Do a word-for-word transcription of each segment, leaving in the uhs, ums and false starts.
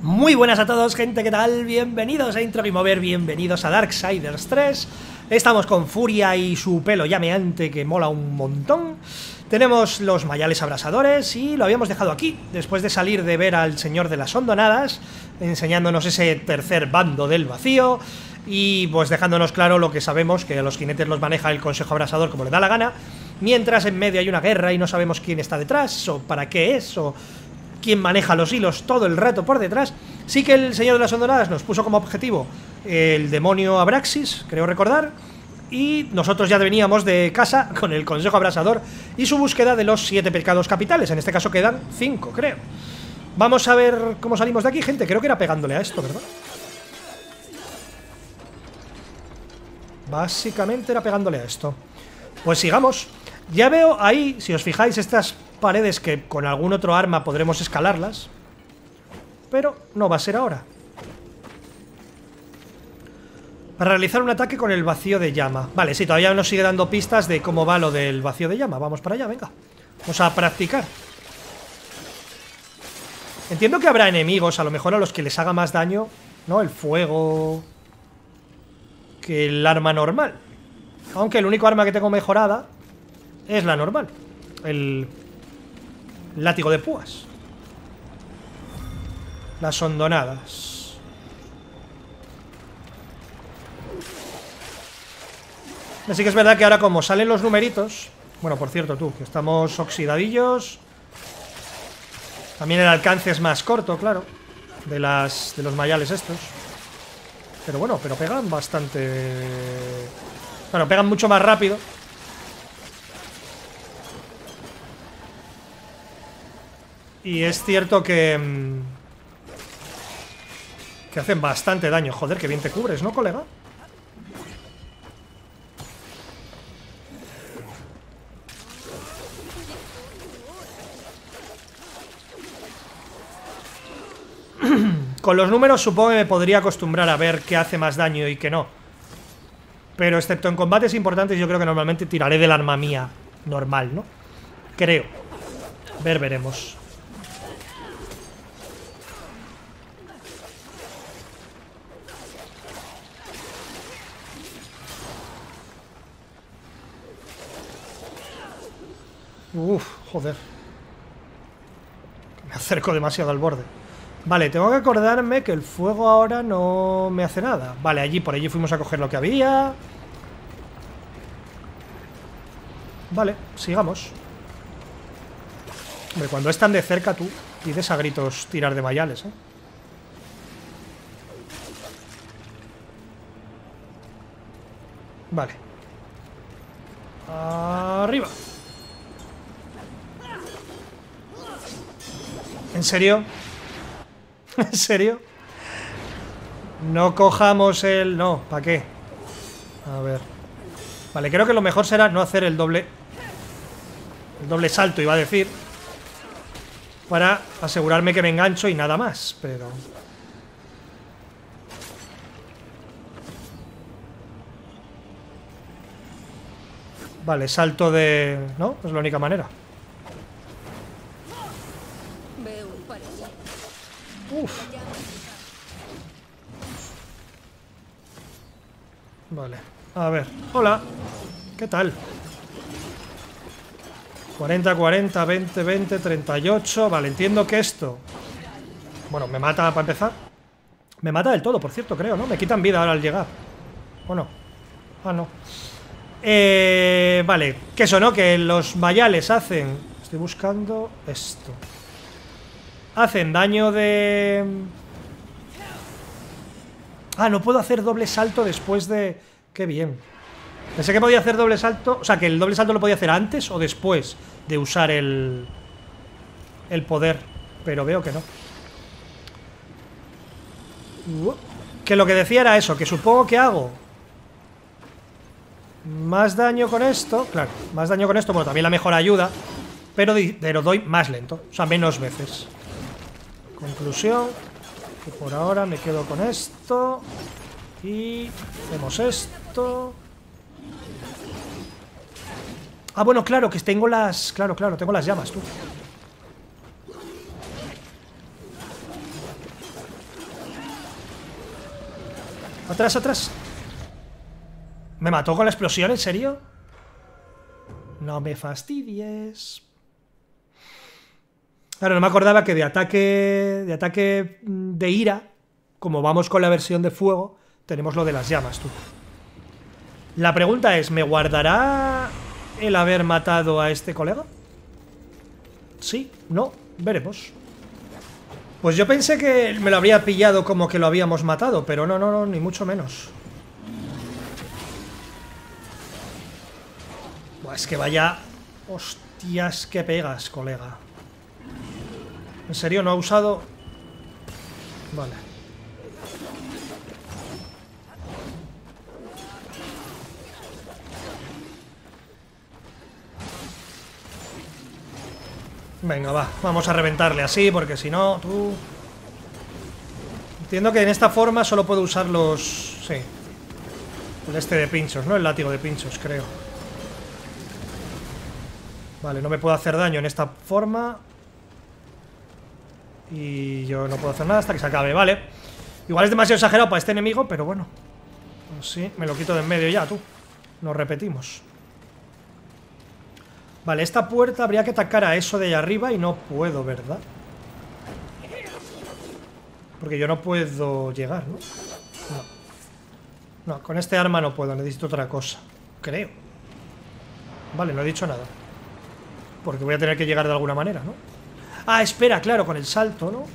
Muy buenas a todos, gente, ¿qué tal? Bienvenidos a Intro Game Over, bienvenidos a Darksiders tres. Estamos con Furia y su pelo llameante que mola un montón. Tenemos los mayales abrasadores y lo habíamos dejado aquí, después de salir de ver al señor de las hondonadas, enseñándonos ese tercer bando del vacío y pues dejándonos claro lo que sabemos, que a los jinetes los maneja el Consejo Abrasador como le da la gana, mientras en medio hay una guerra y no sabemos quién está detrás, o para qué es, o quién maneja los hilos todo el rato por detrás. Sí que el señor de las hondonadas nos puso como objetivo el demonio Abraxis, creo recordar, y nosotros ya veníamos de casa con el Consejo Abrasador y su búsqueda de los siete pecados capitales. En este caso quedan cinco, creo. Vamos a ver cómo salimos de aquí, gente. Creo que era pegándole a esto, ¿verdad? Básicamente era pegándole a esto. Pues sigamos. Ya veo ahí, si os fijáis, estas paredes que con algún otro arma podremos escalarlas, pero no va a ser ahora. Para realizar un ataque con el vacío de llama. Vale, sí, todavía nos sigue dando pistas de cómo va lo del vacío de llama. Vamos para allá, venga. Vamos a practicar. Entiendo que habrá enemigos, a lo mejor a los que les haga más daño, ¿no? El fuego que el arma normal. Aunque el único arma que tengo mejorada es la normal. El látigo de púas. Las hondonadas. Así que es verdad que ahora, como salen los numeritos. Bueno, por cierto, tú, que estamos oxidadillos. También el alcance es más corto, claro, De las de los mayales estos. Pero bueno, pero pegan bastante. Bueno, pegan mucho más rápido. Y es cierto que Que hacen bastante daño. Joder, que bien te cubres, ¿no, colega? Con los números supongo que me podría acostumbrar a ver qué hace más daño y qué no. Pero excepto en combates importantes, yo creo que normalmente tiraré del arma mía normal, ¿no? Creo. Ver, veremos. Uf, joder. Me acerco demasiado al borde. Vale, tengo que acordarme que el fuego ahora no me hace nada. Vale, allí, por allí fuimos a coger lo que había. Vale, sigamos. Hombre, cuando es tan de cerca tú pides a gritos tirar de mayales, ¿eh? Vale. Arriba. ¿En serio? ¿En serio? No cojamos el... No, ¿para qué? A ver. Vale, creo que lo mejor será no hacer el doble... El doble salto, iba a decir. Para asegurarme que me engancho y nada más, pero... Vale, salto de... ¿No? Es la única manera. Uf. Vale, a ver. Hola. ¿Qué tal? cuarenta, cuarenta, veinte, veinte, treinta y ocho. Vale, entiendo que esto... Bueno, me mata para empezar. Me mata del todo, por cierto, creo, ¿no? Me quitan vida ahora al llegar. ¿O no? Ah, no. Eh, vale, que eso, ¿no? Que los mayales hacen... Estoy buscando esto. Hacen daño de... Ah, no puedo hacer doble salto después de... Qué bien. Pensé que podía hacer doble salto... O sea, que el doble salto lo podía hacer antes o después de usar el... El poder. Pero veo que no. Que lo que decía era eso, que supongo que hago más daño con esto. Claro, más daño con esto. Bueno, también la mejor ayuda. Pero, pero doy más lento. O sea, menos veces. Conclusión, que por ahora me quedo con esto. Y hacemos esto. Ah, bueno, claro, que tengo las... Claro, claro, tengo las llamas, tú. Atrás, atrás. ¿Me mató con la explosión? ¿En serio? No me fastidies. Claro, no me acordaba que de ataque de ataque de ira, como vamos con la versión de fuego, tenemos lo de las llamas, tú. La pregunta es, ¿me guardará el haber matado a este colega? Sí, no, veremos. Pues yo pensé que me lo habría pillado como que lo habíamos matado, pero no, no, no, ni mucho menos. Buah, es que vaya... Hostias, que pegas, colega. ¿En serio no ha usado...? Vale. Venga, va, vamos a reventarle así, porque si no, tú... Entiendo que en esta forma solo puedo usar los... Sí. El este de pinchos, ¿no? El látigo de pinchos, creo. Vale, no me puedo hacer daño en esta forma. Y yo no puedo hacer nada hasta que se acabe, vale. Igual es demasiado exagerado para este enemigo, pero bueno. Pues sí, me lo quito de en medio ya, tú. Nos repetimos. Vale, esta puerta habría que atacar a eso de allá arriba y no puedo, ¿verdad? Porque yo no puedo llegar, ¿no? No. No, con este arma no puedo, necesito otra cosa. Creo. Vale, no he dicho nada. Porque voy a tener que llegar de alguna manera, ¿no? Ah, espera, claro, con el salto, ¿no?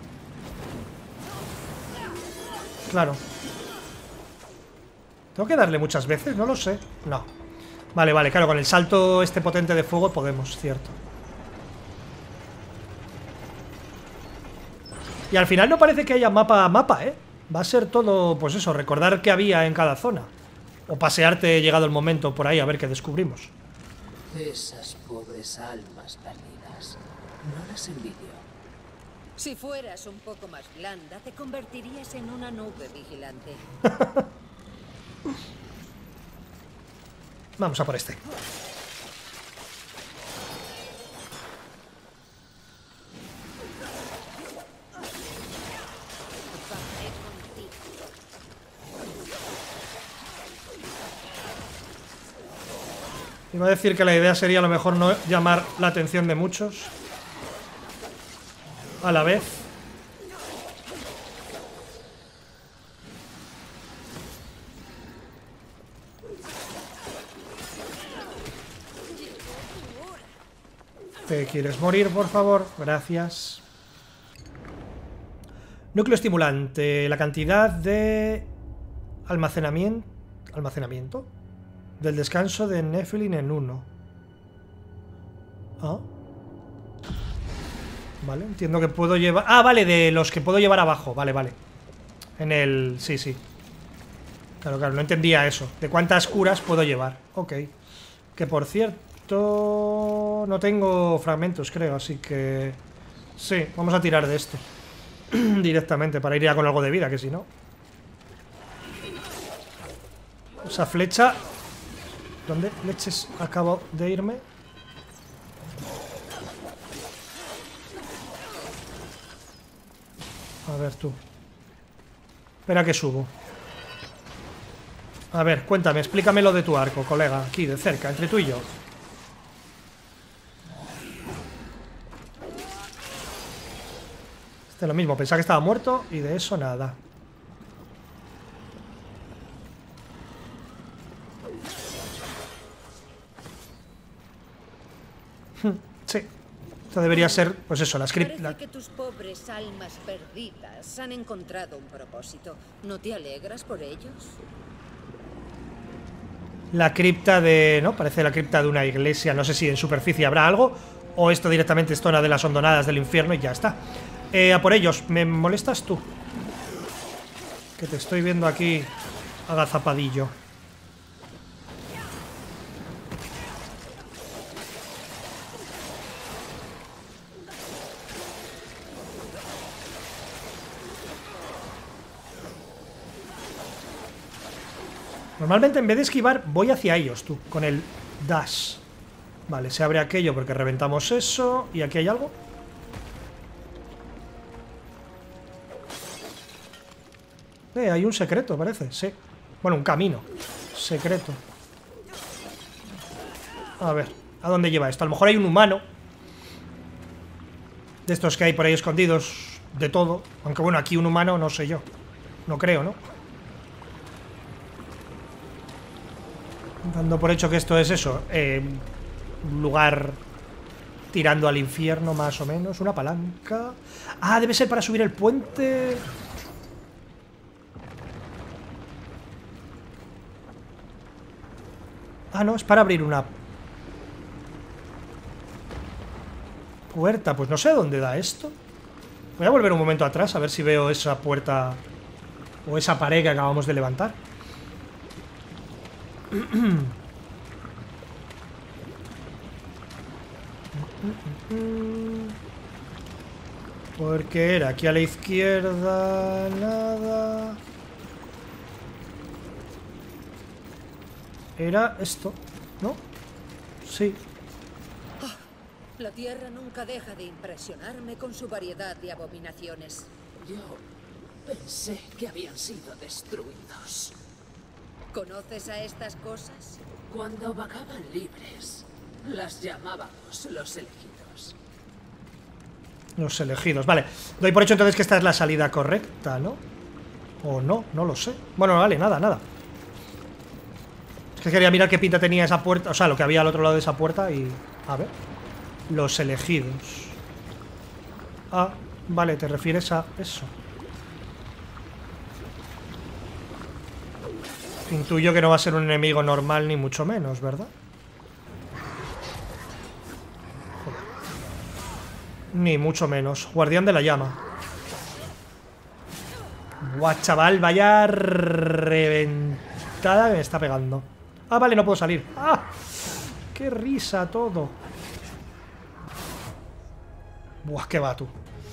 Claro. ¿Tengo que darle muchas veces? No lo sé. No. Vale, vale, claro, con el salto este potente de fuego podemos, cierto. Y al final no parece que haya mapa a mapa, ¿eh? Va a ser todo, pues eso, recordar qué había en cada zona. O pasearte llegado el momento por ahí a ver qué descubrimos. Esas pobres almas perdidas. No las envidio. Si fueras un poco más blanda, te convertirías en una nube vigilante. Vamos a por este. Iba a decir que la idea sería a lo mejor no llamar la atención de muchos a la vez. ¿Te quieres morir, por favor? Gracias. Núcleo estimulante. La cantidad de almacenamiento, almacenamiento del descanso de Nephilim en uno. Ah. Vale, entiendo que puedo llevar... Ah, vale, de los que puedo llevar abajo. Vale, vale. En el... Sí, sí. Claro, claro, no entendía eso. ¿De cuántas curas puedo llevar? Ok. Que por cierto... No tengo fragmentos, creo, así que... Sí, vamos a tirar de esto. Directamente, para ir ya con algo de vida, que si no... Esa flecha... ¿Dónde leches acabo de irme? A ver tú. Espera que subo. A ver, cuéntame, explícame lo de tu arco, colega. Aquí, de cerca, entre tú y yo. Este es lo mismo, pensaba que estaba muerto y de eso nada. Sí. Esto debería ser, pues eso, la script. Parece La... que tus pobres almas perdidas han encontrado un propósito. ¿No te alegras por ellos? La cripta de... ¿no? Parece la cripta de una iglesia. No sé si en superficie habrá algo o esto directamente es zona de las hondonadas del infierno y ya está. Eh, a por ellos. ¿Me molestas tú? Que te estoy viendo aquí agazapadillo. Normalmente en vez de esquivar voy hacia ellos, tú, con el dash. Vale, se abre aquello porque reventamos eso. ¿Y aquí hay algo? . Eh, hay un secreto, parece, sí. Bueno, un camino secreto. A ver, ¿a dónde lleva esto? A lo mejor hay un humano de estos que hay por ahí escondidos, de todo. Aunque bueno, aquí un humano no sé yo. No creo, ¿no? Dando por hecho que esto es eso, eh, un lugar tirando al infierno, más o menos. Una palanca. Ah, debe ser para subir el puente. Ah, no, es para abrir una puerta. Pues no sé dónde da esto. Voy a volver un momento atrás a ver si veo esa puerta o esa pared que acabamos de levantar. Porque era aquí a la izquierda. Nada. Era esto, ¿no? Sí. Oh, la Tierra nunca deja de impresionarme con su variedad de abominaciones. Yo pensé que habían sido destruidos. ¿Conoces a estas cosas? Cuando vagaban libres, las llamábamos los elegidos. Los elegidos, vale. Doy por hecho entonces que esta es la salida correcta, ¿no? O no, no lo sé. Bueno, vale, nada, nada. Es que quería mirar qué pinta tenía esa puerta. O sea, lo que había al otro lado de esa puerta y... A ver. Los elegidos. Ah, vale, te refieres a eso. Intuyo que no va a ser un enemigo normal ni mucho menos, ¿verdad? Ni mucho menos. Guardián de la llama. Buah, chaval, vaya reventada que me está pegando. Ah, vale, no puedo salir. ¡Ah! ¡Qué risa todo! Buah, qué va tú.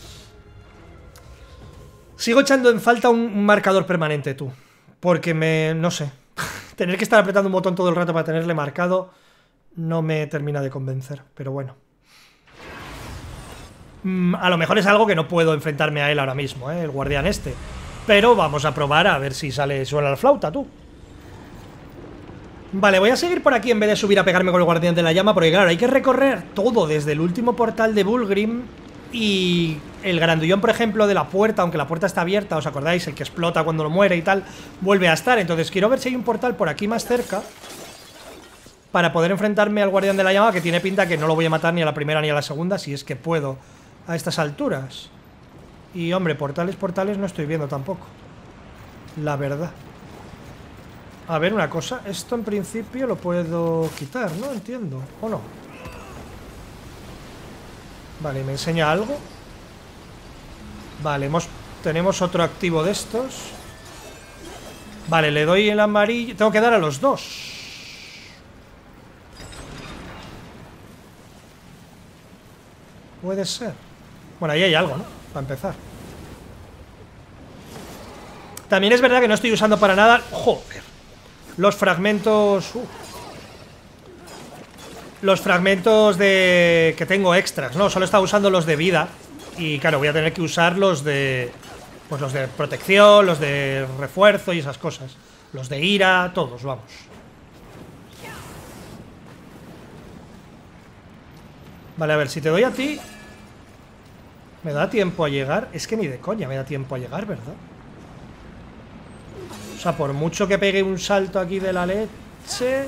Sigo echando en falta un marcador permanente, tú. Porque me... no sé. Tener que estar apretando un botón todo el rato para tenerle marcado no me termina de convencer, pero bueno. Mm, a lo mejor es algo que no puedo enfrentarme a él ahora mismo, ¿eh? El guardián este. Pero vamos a probar a ver si sale suena la flauta, tú. Vale, voy a seguir por aquí en vez de subir a pegarme con el guardián de la llama, porque claro, hay que recorrer todo desde el último portal de Vulgrim. Y el grandullón, por ejemplo, de la puerta, aunque la puerta está abierta, ¿os acordáis? El que explota cuando lo muere y tal, vuelve a estar. Entonces quiero ver si hay un portal por aquí más cerca para poder enfrentarme al guardián de la llama, que tiene pinta que no lo voy a matar ni a la primera ni a la segunda, si es que puedo a estas alturas. Y hombre, portales, portales no estoy viendo tampoco, la verdad. A ver, una cosa, esto en principio lo puedo quitar, ¿no? Entiendo, ¿o no? Vale, ¿me enseña algo? Vale, hemos, tenemos otro activo de estos. Vale, le doy el amarillo. Tengo que dar a los dos. Puede ser. Bueno, ahí hay algo, ¿no? Para empezar. También es verdad que no estoy usando para nada... ¡Joder! Los fragmentos... Uh. Los fragmentos de... que tengo extras, ¿no? Solo estaba usando los de vida. Y claro, voy a tener que usar los de... pues los de protección, los de refuerzo y esas cosas. Los de ira, todos, vamos. Vale, a ver, si te doy a ti... ¿me da tiempo a llegar? Es que ni de coña me da tiempo a llegar, ¿verdad? O sea, por mucho que pegue un salto aquí de la leche...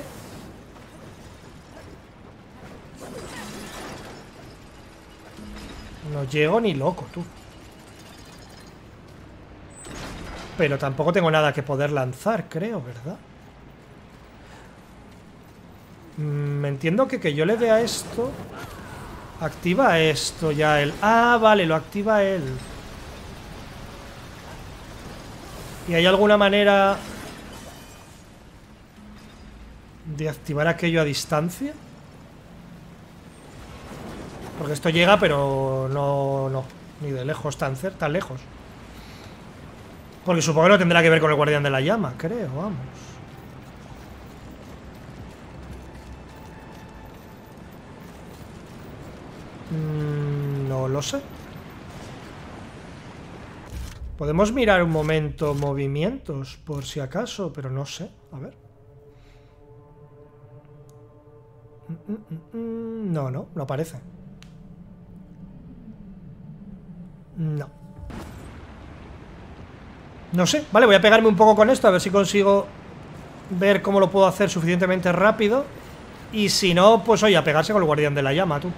no llego ni loco, tú. Pero tampoco tengo nada que poder lanzar, creo, ¿verdad? Me entiendo que que yo le dé a esto... activa esto ya él. Ah, vale, lo activa él. ¿Y hay alguna manera de activar aquello a distancia? Porque esto llega, pero no, no, ni de lejos, tan, tan lejos. Porque supongo que no tendrá que ver con el guardián de la llama, creo, vamos. Mm, no lo sé. Podemos mirar un momento movimientos, por si acaso, pero no sé. A ver. No, no, no aparece. No. No sé. Vale, voy a pegarme un poco con esto, a ver si consigo ver cómo lo puedo hacer suficientemente rápido. Y si no, pues oye, a pegarse con el guardián de la llama, tú.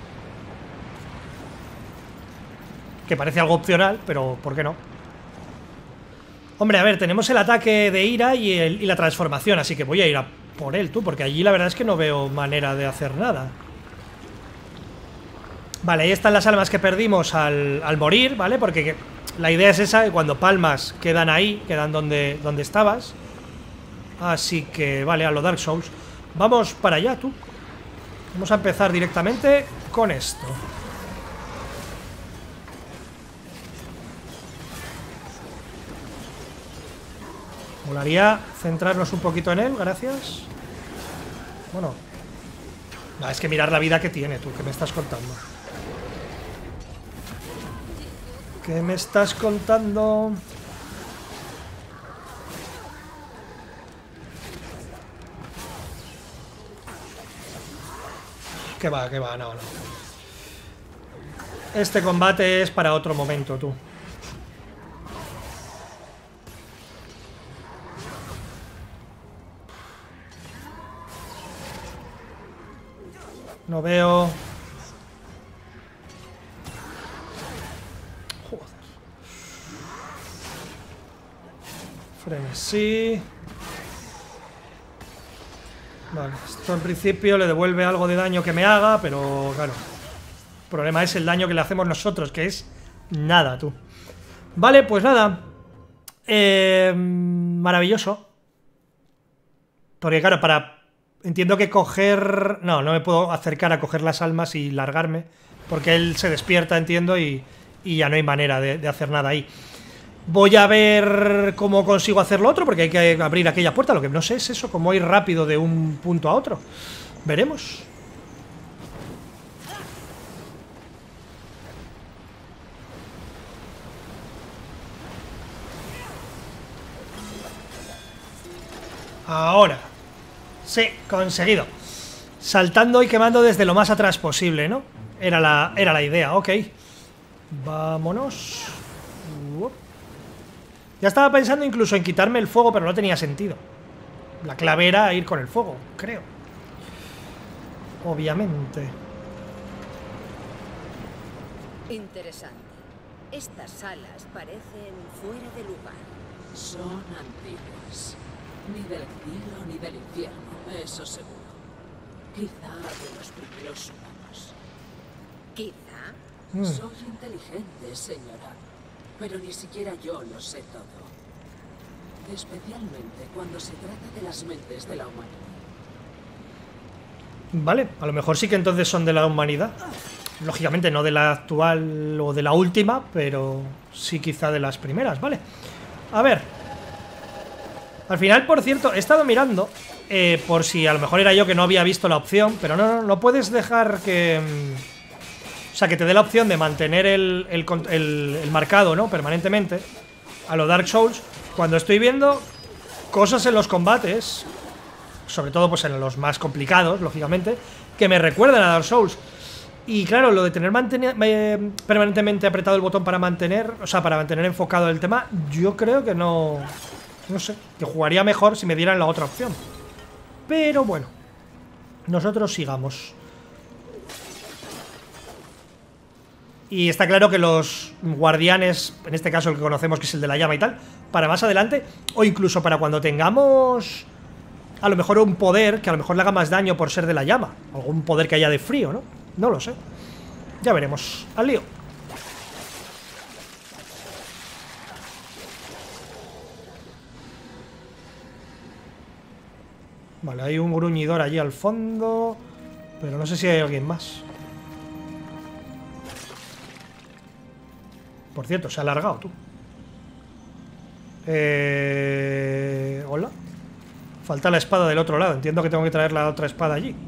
Que parece algo opcional, pero ¿por qué no? Hombre, a ver, tenemos el ataque de ira y, el, y la transformación, así que voy a ir a por él, tú, porque allí la verdad es que no veo manera de hacer nada. Vale, ahí están las almas que perdimos al, al morir, ¿vale? Porque la idea es esa, que cuando palmas quedan ahí, quedan donde, donde estabas. Así que, vale, a lo Dark Souls. Vamos para allá, tú. Vamos a empezar directamente con esto. Molaría centrarnos un poquito en él, gracias. Bueno. No, es que mirar la vida que tiene, tú, ¿qué me estás contando? ¿Qué me estás contando? Que va, que va, no, no. Este combate es para otro momento, tú. No veo... Joder. Frenesí. Vale, esto en principio le devuelve algo de daño que me haga, pero claro. El problema es el daño que le hacemos nosotros, que es nada, tú. Vale, pues nada. Eh, maravilloso. Porque claro, para... Entiendo que coger... No, no me puedo acercar a coger las almas y largarme, porque él se despierta, entiendo, y, y ya no hay manera de, de hacer nada ahí. Voy a ver cómo consigo hacer lo otro, porque hay que abrir aquella puerta. Lo que no sé es eso, cómo ir rápido de un punto a otro. Veremos. Ahora. Sí, conseguido. Saltando y quemando desde lo más atrás posible, ¿no? Era la, era la idea, ok. Vámonos. Uop. Ya estaba pensando incluso en quitarme el fuego, pero no tenía sentido. La clave era ir con el fuego, creo. Obviamente. Interesante. Estas salas parecen fuera de lugar. Son antiguas. Ni del cielo ni del infierno, eso seguro. Quizá de los primeros humanos. Quizá. Mm. Soy inteligente, señora, pero ni siquiera yo lo sé todo. Especialmente cuando se trata de las mentes de la humanidad. Vale, a lo mejor sí que entonces son de la humanidad. Lógicamente no de la actual o de la última, pero sí quizá de las primeras, ¿vale? A ver. Al final, por cierto, he estado mirando, eh, por si a lo mejor era yo que no había visto la opción, pero no, no, no puedes dejar que... O sea, que te dé la opción de mantener el, el, el, el marcado, ¿no? Permanentemente, a lo Dark Souls, cuando estoy viendo cosas en los combates, sobre todo pues en los más complicados, lógicamente, que me recuerdan a Dark Souls. Y claro, lo de tener eh, permanentemente apretado el botón para mantener, o sea, para mantener enfocado el tema, yo creo que no... No sé, que jugaría mejor si me dieran la otra opción. Pero bueno, nosotros sigamos. Y está claro que los guardianes, en este caso el que conocemos, que es el de la llama y tal, para más adelante, o incluso para cuando tengamos a lo mejor un poder que a lo mejor le haga más daño por ser de la llama, algún poder que haya de frío, ¿no? No lo sé. Ya veremos. Al lío. Vale, hay un gruñidor allí al fondo, pero no sé si hay alguien más. Por cierto, se ha alargado, tú. Eh... Hola. Falta la espada del otro lado. Entiendo que tengo que traer la otra espada allí.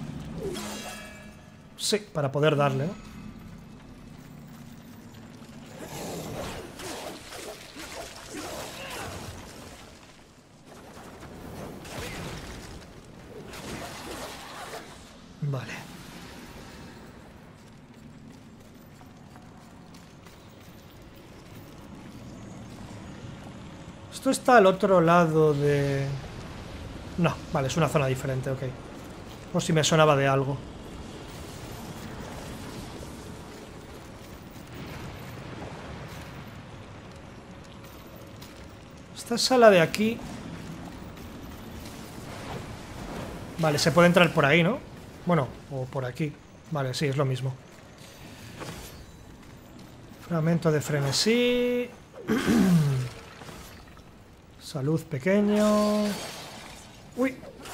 Sí, para poder darle, ¿no? Esto está al otro lado de... No, vale, es una zona diferente, ok. O si me sonaba de algo. Esta sala de aquí... Vale, se puede entrar por ahí, ¿no? Bueno, o por aquí. Vale, sí, es lo mismo. Fragmento de frenesí. Salud pequeño. Uy.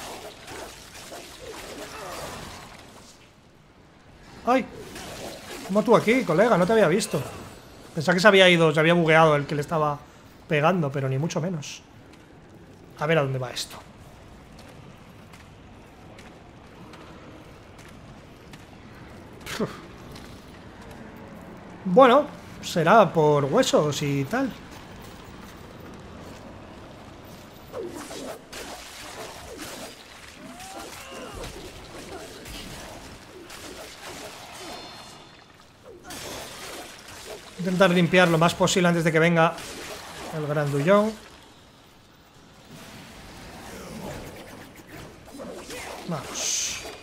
¡Ay! ¿Cómo tú aquí, colega? No te había visto. Pensaba que se había ido, se había bugueado el que le estaba pegando, pero ni mucho menos. A ver a dónde va esto. Uf. Bueno, será por huesos y tal. Intentar limpiar lo más posible antes de que venga el grandullón. Vamos.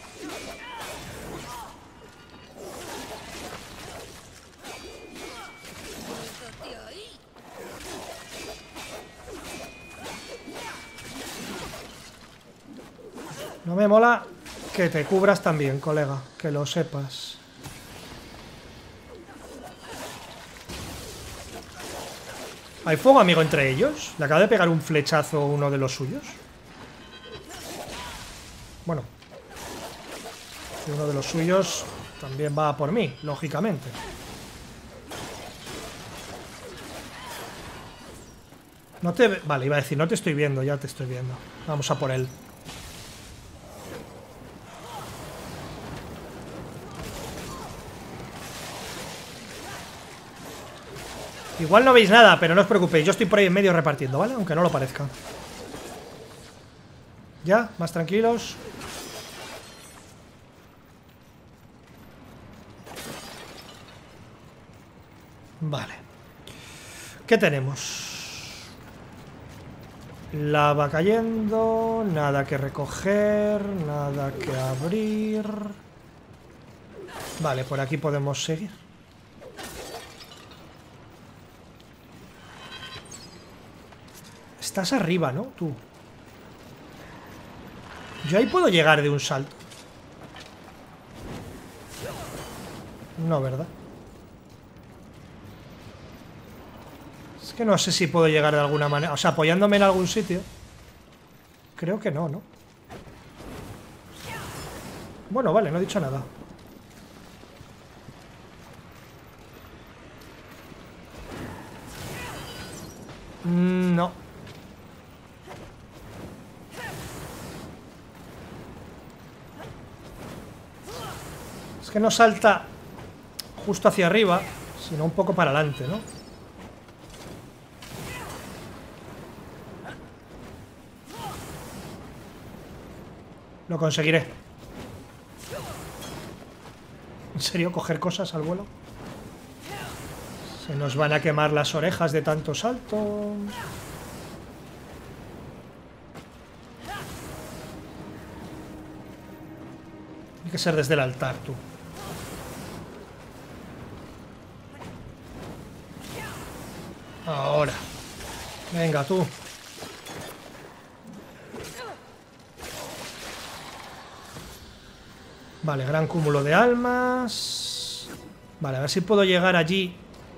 No me mola que te cubras también, colega, que lo sepas. ¿Hay fuego amigo entre ellos? ¿Le acaba de pegar un flechazo uno de los suyos? Bueno. Uno de los suyos también va por mí, lógicamente. No te... Vale, iba a decir, no te estoy viendo, ya te estoy viendo. Vamos a por él. Igual no veis nada, pero no os preocupéis. Yo estoy por ahí en medio repartiendo, ¿vale? Aunque no lo parezca. Ya, más tranquilos. Vale. ¿Qué tenemos? Lava cayendo. Nada que recoger. Nada que abrir. Vale, por aquí podemos seguir. Estás arriba, ¿no? Tú. Yo ahí puedo llegar de un salto. No, ¿verdad? Es que no sé si puedo llegar de alguna manera. O sea, apoyándome en algún sitio. Creo que no, ¿no? Bueno, vale, no he dicho nada. No. Es que no salta justo hacia arriba, sino un poco para adelante, ¿no? Lo conseguiré. ¿En serio coger cosas al vuelo? Se nos van a quemar las orejas de tanto salto. Hay que ser desde el altar, tú. Ahora. Venga, tú. Vale, gran cúmulo de almas. Vale, a ver si puedo llegar allí.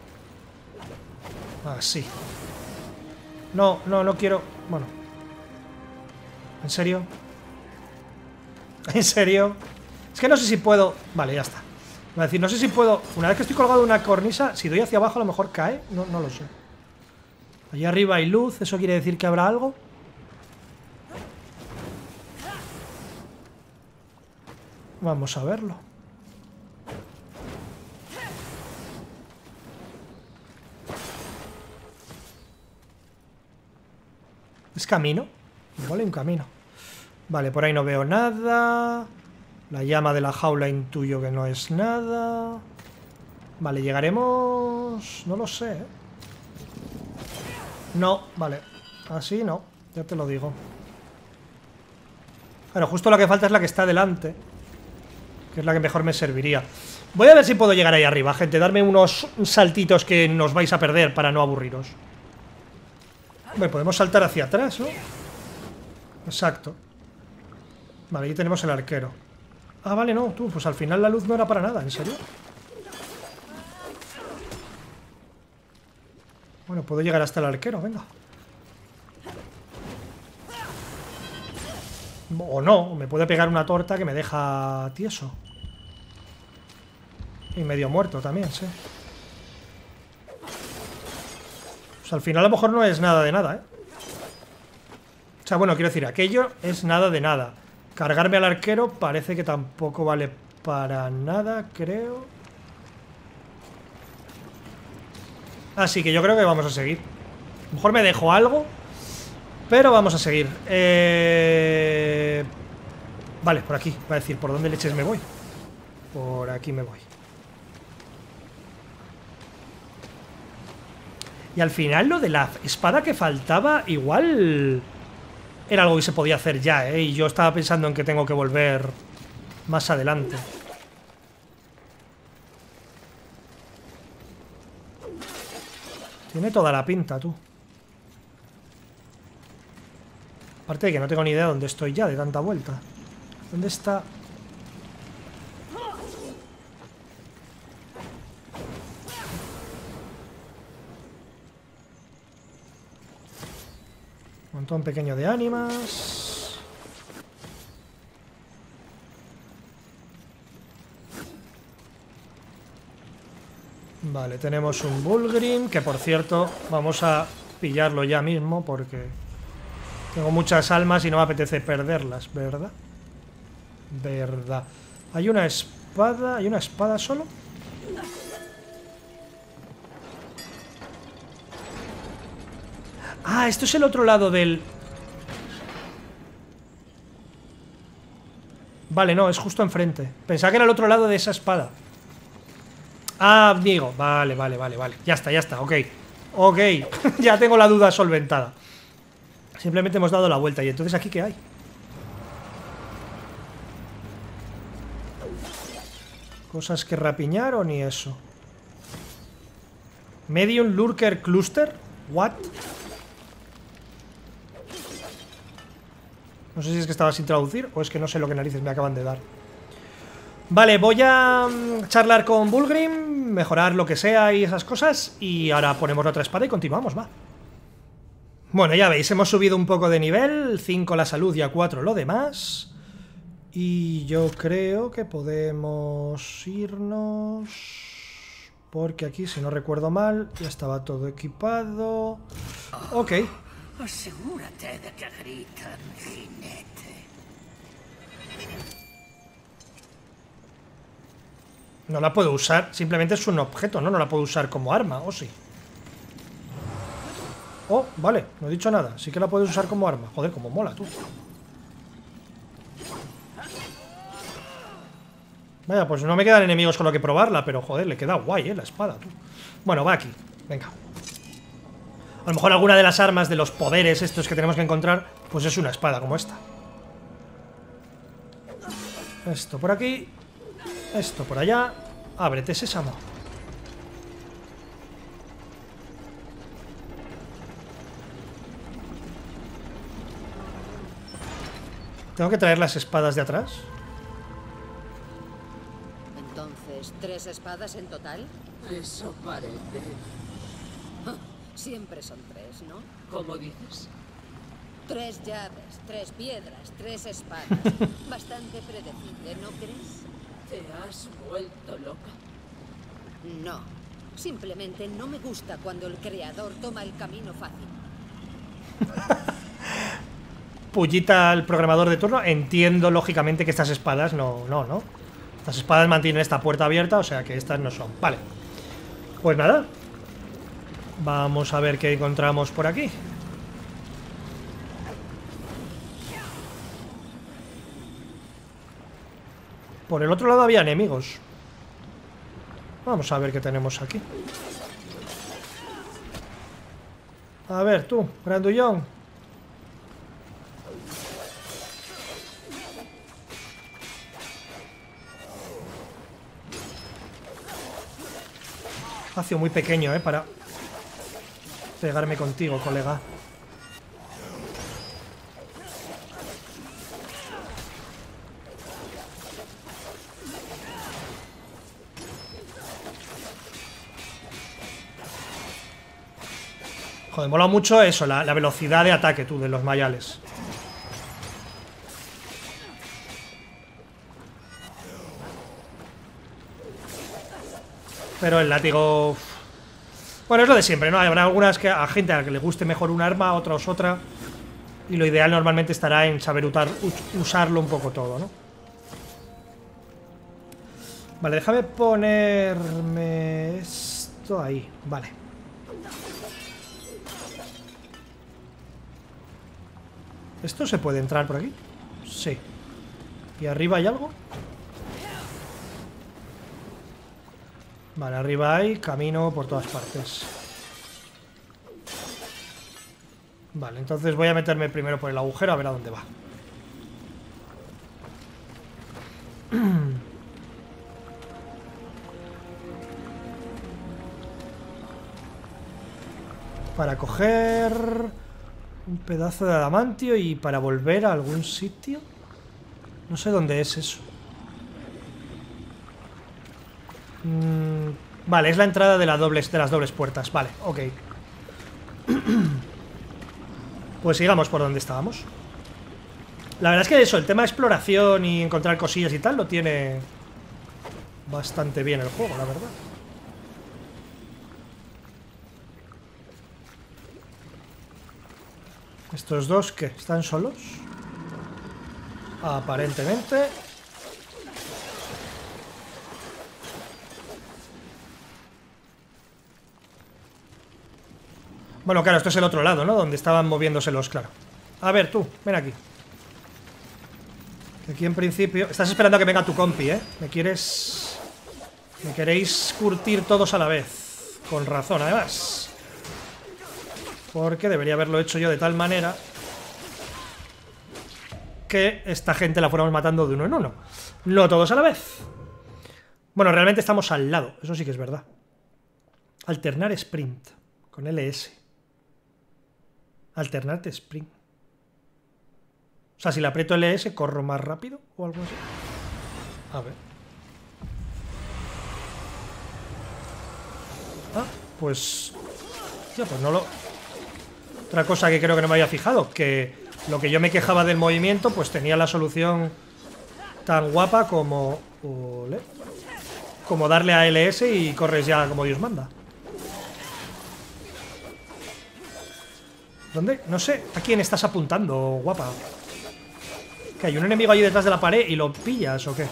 Así. No, no, no quiero... Bueno. ¿En serio? ¿En serio? Es que no sé si puedo... Vale, ya está. Voy a decir, no sé si puedo... Una vez que estoy colgado de una cornisa, si doy hacia abajo a lo mejor cae. No, no lo sé. Allí arriba hay luz, ¿eso quiere decir que habrá algo? Vamos a verlo. ¿Es camino? Igual hay un camino. Vale, por ahí no veo nada. La llama de la jaula intuyo que no es nada. Vale, llegaremos... No lo sé, ¿eh? No, vale. Así no, ya te lo digo. Claro, justo lo que falta es la que está delante, que es la que mejor me serviría. Voy a ver si puedo llegar ahí arriba, gente. Darme unos saltitos que nos vais a perder para no aburriros. Hombre, podemos saltar hacia atrás, ¿no? Exacto. Vale, aquí tenemos el arquero. Ah, vale, no, tú, pues al final la luz no era para nada, ¿en serio? Bueno, puedo llegar hasta el arquero, venga. O no, me puede pegar una torta que me deja tieso. Y medio muerto también, sí. Pues al final a lo mejor no es nada de nada, ¿eh? O sea, bueno, quiero decir, aquello es nada de nada. Cargarme al arquero parece que tampoco vale para nada, creo. Así que yo creo que vamos a seguir. A lo mejor me dejo algo, pero vamos a seguir. Eh... Vale, por aquí. Va a decir, ¿por dónde leches me voy? Por aquí me voy. Y al final lo de la espada que faltaba, igual era algo que se podía hacer ya, ¿eh? Y yo estaba pensando en que tengo que volver más adelante. Tiene toda la pinta, tú. Aparte de que no tengo ni idea de dónde estoy ya, de tanta vuelta. ¿Dónde está? Un montón pequeño de ánimas. Vale, tenemos un Bullgrim, que por cierto, vamos a pillarlo ya mismo porque tengo muchas almas y no me apetece perderlas, ¿verdad? Verdad. Hay una espada, ¿hay una espada solo? Ah, esto es el otro lado del... Vale, no, es justo enfrente. Pensaba que era el otro lado de esa espada. Ah, digo, vale, vale, vale, vale. Ya está, ya está, ok. Ok, ya tengo la duda solventada. Simplemente hemos dado la vuelta. ¿Y entonces aquí qué hay? Cosas que rapiñar o ni eso. Medium Lurker Cluster. What? No sé si es que estaba sin traducir o es que no sé lo que narices me acaban de dar. Vale, voy a charlar con Bullgrim, mejorar lo que sea y esas cosas. Y ahora ponemos la otra espada y continuamos, va. Bueno, ya veis, hemos subido un poco de nivel. cinco la salud y a cuatro lo demás. Y yo creo que podemos irnos... Porque aquí, si no recuerdo mal, ya estaba todo equipado. Ok. Asegúrate de que gritan, jinete. No la puedo usar, simplemente es un objeto, ¿no? No la puedo usar como arma, ¿o sí? Oh, vale, no he dicho nada. Sí que la puedes usar como arma. Joder, como mola, tú. Vaya, pues no me quedan enemigos con lo que probarla, pero joder, le queda guay, ¿eh? La espada, tú. Bueno, va aquí, venga. A lo mejor alguna de las armas de los poderes estos que tenemos que encontrar, pues es una espada como esta. Esto por aquí. Esto por allá. Ábrete, sésamo. ¿Tengo que traer las espadas de atrás? Entonces, ¿tres espadas en total? Eso parece. Siempre son tres, ¿no? ¿Cómo dices? Tres llaves, tres piedras, tres espadas. Bastante predecible, ¿no crees? ¿Te has vuelto loca? No. Simplemente no me gusta cuando el creador toma el camino fácil. Pullita al programador de turno. Entiendo lógicamente que estas espadas no, no, no. Estas espadas mantienen esta puerta abierta, o sea que estas no son. Vale. Pues nada. Vamos a ver qué encontramos por aquí. Por el otro lado había enemigos. Vamos a ver qué tenemos aquí. A ver, tú, grandullón. Espacio muy pequeño, eh, para pegarme contigo, colega. Joder, mola mucho eso, la, la velocidad de ataque, tú, de los mayales. Pero el látigo... Bueno, es lo de siempre, ¿no? Habrá algunas que a gente a la que le guste mejor un arma, a otros otra. Y lo ideal normalmente estará en saber usar, usarlo un poco todo, ¿no? Vale, déjame ponerme esto ahí. Vale. ¿Esto se puede entrar por aquí? Sí. ¿Y arriba hay algo? Vale, arriba hay camino por todas partes. Vale, entonces voy a meterme primero por el agujero a ver a dónde va. Para coger un pedazo de adamantio y para volver a algún sitio. No sé dónde es eso. Mm, vale, es la entrada de, la dobles, de las dobles puertas. Vale, ok. Pues sigamos por donde estábamos. La verdad es que eso, el tema de exploración y encontrar cosillas y tal, lo tiene bastante bien el juego, la verdad. ¿Estos dos qué? ¿Están solos? Aparentemente. Bueno, claro, esto es el otro lado, ¿no? Donde estaban moviéndoselos, claro. A ver, tú, ven aquí. Aquí en principio... Estás esperando a que venga tu compi, ¿eh? Me quieres... Me queréis curtir todos a la vez. Con razón, además. Porque debería haberlo hecho yo de tal manera que esta gente la fuéramos matando de uno en uno. No todos a la vez. Bueno, realmente estamos al lado. Eso sí que es verdad. Alternar sprint. Con L S. Alternarte sprint. O sea, si le aprieto L S, ¿corro más rápido? O algo así. A ver. Ah, pues... Ya, pues no lo... Otra cosa que creo que no me había fijado, que lo que yo me quejaba del movimiento, pues tenía la solución tan guapa como... Olé, como darle a L S y corres ya como Dios manda. ¿Dónde? No sé a quién estás apuntando, guapa. ¿Que hay un enemigo ahí detrás de la pared y lo pillas o qué?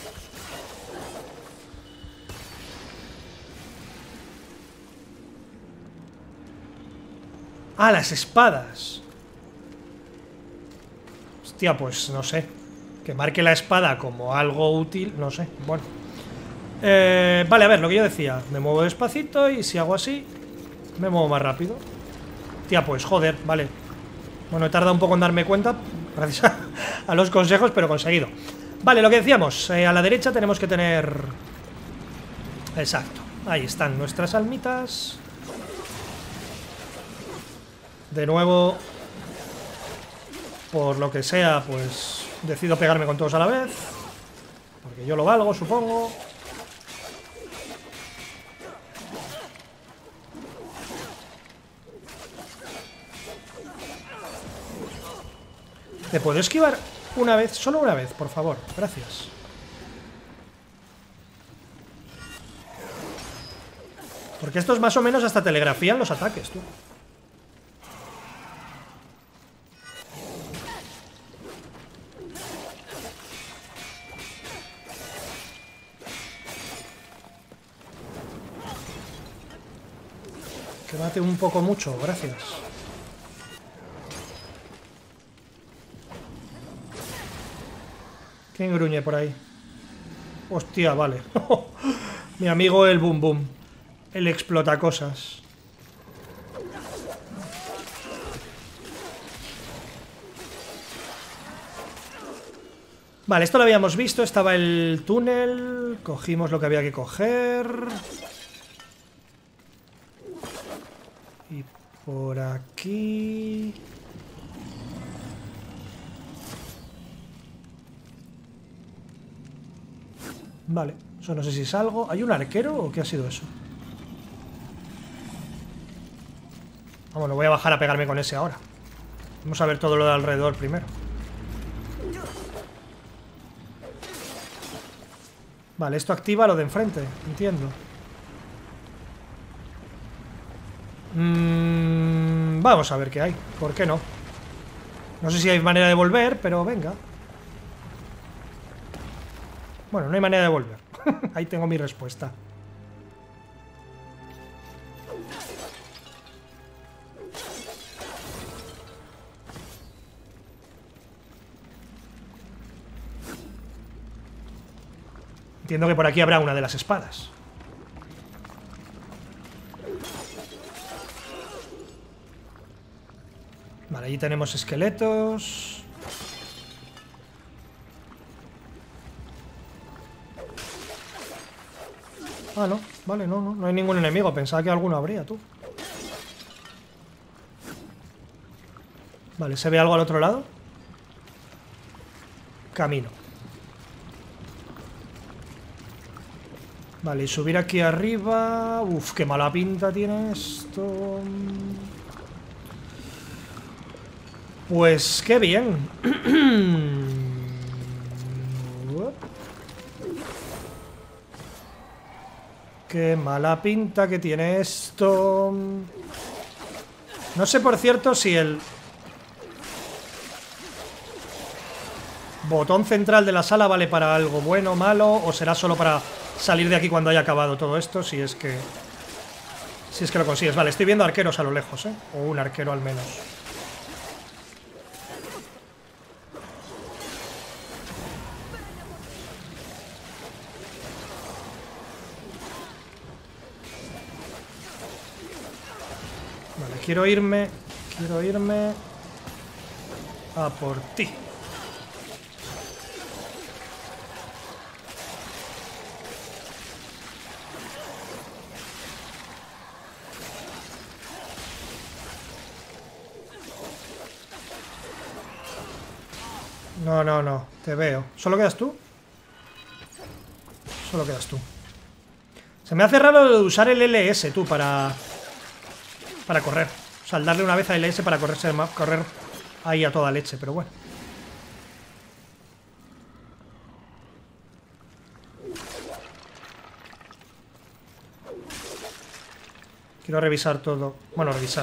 Ah, las espadas. Hostia, pues no sé. Que marque la espada como algo útil, no sé. Bueno. Eh, vale, a ver, lo que yo decía. Me muevo despacito y si hago así, me muevo más rápido. Tía, pues joder, vale. Bueno, he tardado un poco en darme cuenta, gracias a, a los consejos, pero conseguido. Vale, lo que decíamos, eh, a la derecha tenemos que tener... Exacto, ahí están nuestras almitas. De nuevo, por lo que sea, pues decido pegarme con todos a la vez. Porque yo lo valgo, supongo. ¿Te puedo esquivar una vez? Solo una vez, por favor. Gracias. Porque estos más o menos hasta telegrafían los ataques, tú. Que mate un poco mucho, gracias. ¿Quién gruñe por ahí? Hostia, vale. Mi amigo el Boom Boom. El explota cosas. Vale, esto lo habíamos visto. Estaba el túnel. Cogimos lo que había que coger. Y por aquí... Vale, eso no sé si es algo. ¿Hay un arquero o qué ha sido eso? Vamos, no voy a bajar a pegarme con ese ahora. Vamos a ver todo lo de alrededor primero. Vale, esto activa lo de enfrente, entiendo. Mm, vamos a ver qué hay. ¿Por qué no? No sé si hay manera de volver, pero venga. Bueno, no hay manera de volver. Ahí tengo mi respuesta. Entiendo que por aquí habrá una de las espadas. Vale, allí tenemos esqueletos. Ah, no, vale, no, no, no hay ningún enemigo. Pensaba que alguno habría, tú. Vale, ¿se ve algo al otro lado? Camino. Vale, y subir aquí arriba... Uf, qué mala pinta tiene esto... Pues qué bien. Qué mala pinta que tiene esto. No sé, por cierto, si el botón central de la sala vale para algo bueno o malo, o será solo para salir de aquí cuando haya acabado todo esto, si es que... Si es que lo consigues. Vale, estoy viendo arqueros a lo lejos, ¿eh? O un arquero al menos. Vale, quiero irme... Quiero irme... a por ti. No, no, no, te veo. ¿Solo quedas tú? Solo quedas tú. Se me hace raro de usar el L S, tú, para... Para correr. O sea, al darle una vez a L S para correrse, correr ahí a toda leche, pero bueno. Quiero revisar todo. Bueno, revisar.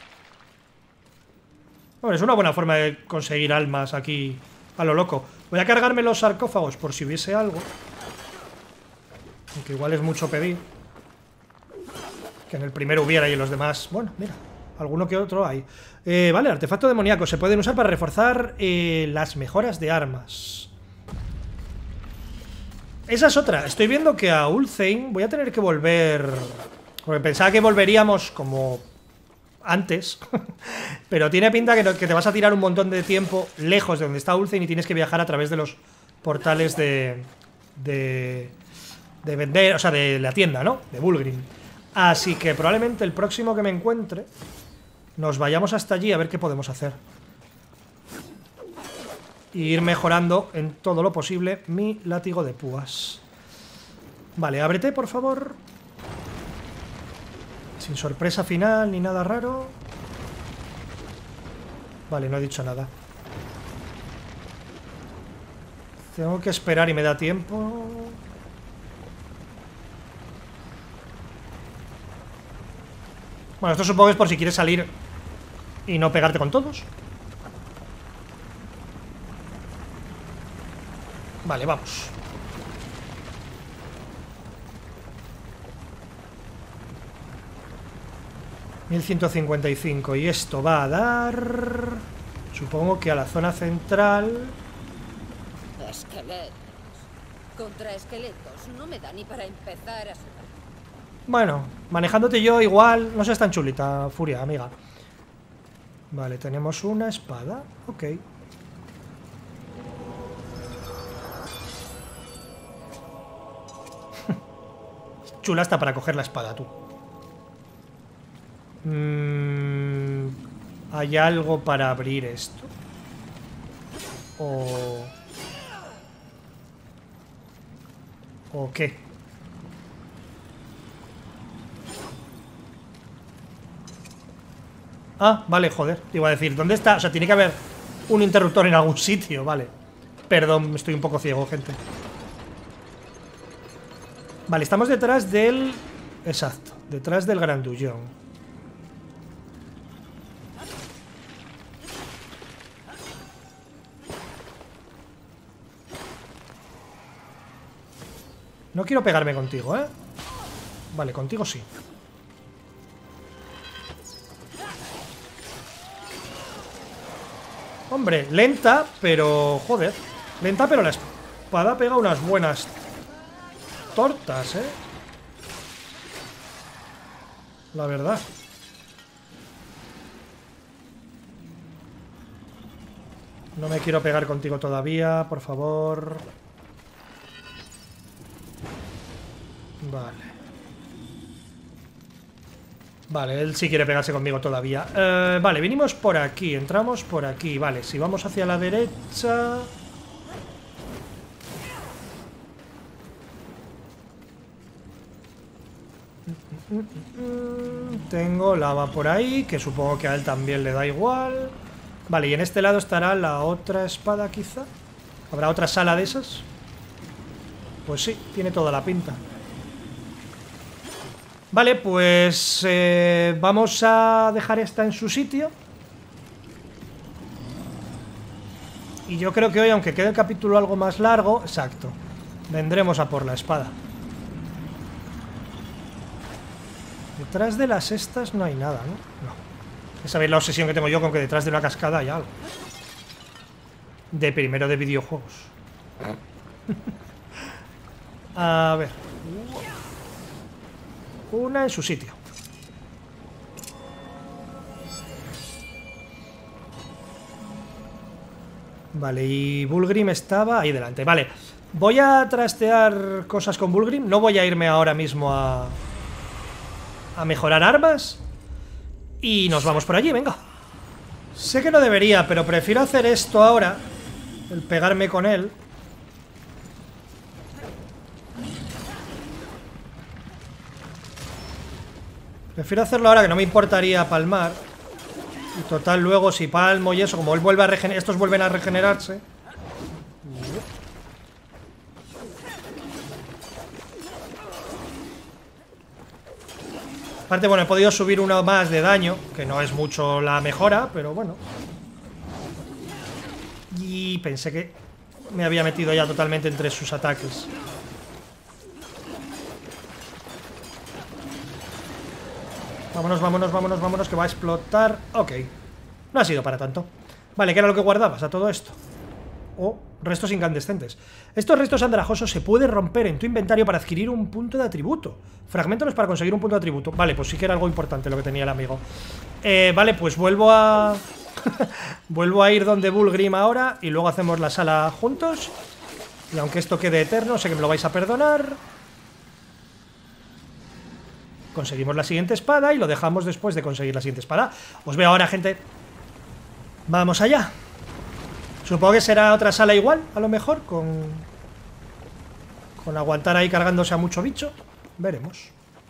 Bueno, es una buena forma de conseguir almas aquí a lo loco. Voy a cargarme los sarcófagos por si hubiese algo. Aunque igual es mucho pedir. Que en el primero hubiera y en los demás... Bueno, mira, alguno que otro hay. Eh, vale, artefacto demoníaco. Se pueden usar para reforzar eh, las mejoras de armas. Esa es otra. Estoy viendo que a Ulthane voy a tener que volver... Porque pensaba que volveríamos como... antes, pero tiene pinta que, no, que te vas a tirar un montón de tiempo lejos de donde está Ulthane y tienes que viajar a través de los portales de de, de vender, o sea, de la tienda, ¿no? De Vulgrim. Así que probablemente el próximo que me encuentre nos vayamos hasta allí a ver qué podemos hacer y ir mejorando en todo lo posible mi látigo de púas. Vale, ábrete, por favor. Sin sorpresa final ni nada raro. Vale, no he dicho nada. Tengo que esperar y me da tiempo. Bueno, esto supongo que es por si quieres salir y no pegarte con todos. Vale, vamos. mil ciento cincuenta y cinco. Y esto va a dar... Supongo que a la zona central... Esqueletos. Contra esqueletos no me da ni para empezar a sudar. Bueno, manejándote yo igual... No seas tan chulita, Furia, amiga. Vale, tenemos una espada. Ok. chula hasta para coger la espada, tú. Mm, ¿hay algo para abrir esto? ¿O... ¿O qué? Ah, vale, joder. Te iba a decir, ¿dónde está? O sea, tiene que haber un interruptor en algún sitio, vale. Perdón, estoy un poco ciego, gente. Vale, estamos detrás del... Exacto, detrás del grandullón. No quiero pegarme contigo, ¿eh? Vale, contigo sí. Hombre, lenta, pero... Joder. Lenta, pero la espada pega unas buenas tortas, ¿eh? La verdad. No me quiero pegar contigo todavía, por favor. Vale. Vale, él sí quiere pegarse conmigo todavía. Eh, vale, venimos por aquí, entramos por aquí. Vale, si vamos hacia la derecha... Tengo lava por ahí, que supongo que a él también le da igual. Vale, y en este lado estará la otra espada quizá. ¿Habrá otra sala de esas? Pues sí, tiene toda la pinta. Vale, pues eh, vamos a dejar esta en su sitio. Y yo creo que hoy, aunque quede el capítulo algo más largo, exacto, vendremos a por la espada. Detrás de las estas no hay nada, ¿no? No. Sabéis la obsesión que tengo yo con que detrás de una cascada hay algo. De primero de videojuegos. A ver. Una en su sitio. Vale, y Vulgrim estaba ahí delante. Vale, voy a trastear cosas con Vulgrim. No voy a irme ahora mismo a... a mejorar armas. Y nos vamos por allí, venga. Sé que no debería, pero prefiero hacer esto ahora. El pegarme con él. Prefiero hacerlo ahora, que no me importaría palmar. Y total, luego si palmo y eso, como él vuelve a regenerar, estos vuelven a regenerarse. Aparte, bueno, he podido subir uno más de daño, que no es mucho la mejora, pero bueno. Y pensé que me había metido ya totalmente entre sus ataques. Vámonos, vámonos, vámonos, vámonos, que va a explotar. Ok, no ha sido para tanto. Vale, ¿qué era lo que guardabas a todo esto? Oh, restos incandescentes. Estos restos andrajosos se pueden romper en tu inventario para adquirir un punto de atributo. Fragmentos para conseguir un punto de atributo. Vale, pues sí que era algo importante lo que tenía el amigo. eh, Vale, pues vuelvo a... vuelvo a ir donde Vulgrim ahora. Y luego hacemos la sala juntos. Y aunque esto quede eterno, sé que me lo vais a perdonar. Conseguimos la siguiente espada y lo dejamos después de conseguir la siguiente espada. Os veo ahora, gente. Vamos allá. Supongo que será otra sala igual, a lo mejor, con... con aguantar ahí cargándose a mucho bicho. Veremos.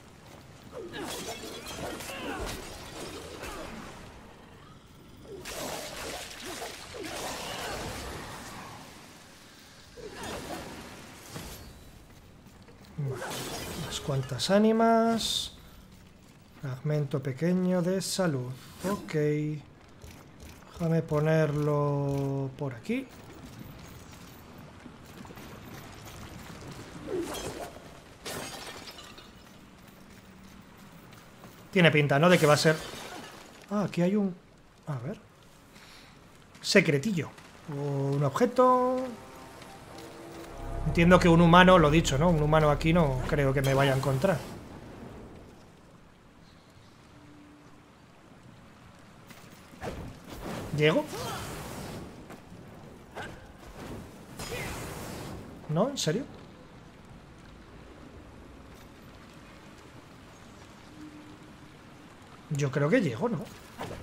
Vale, unas cuantas ánimas. Fragmento pequeño de salud. Ok. Déjame ponerlo por aquí. Tiene pinta, ¿no? De que va a ser... Ah, aquí hay un... A ver... Secretillo. O un objeto... Entiendo que un humano, lo dicho, ¿no? Un humano aquí no creo que me vaya a encontrar. ¿Llego? ¿No? ¿En serio? Yo creo que llego, ¿no?